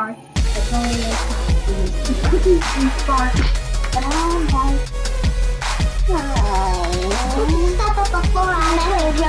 far. It's only far. But I like step up before I never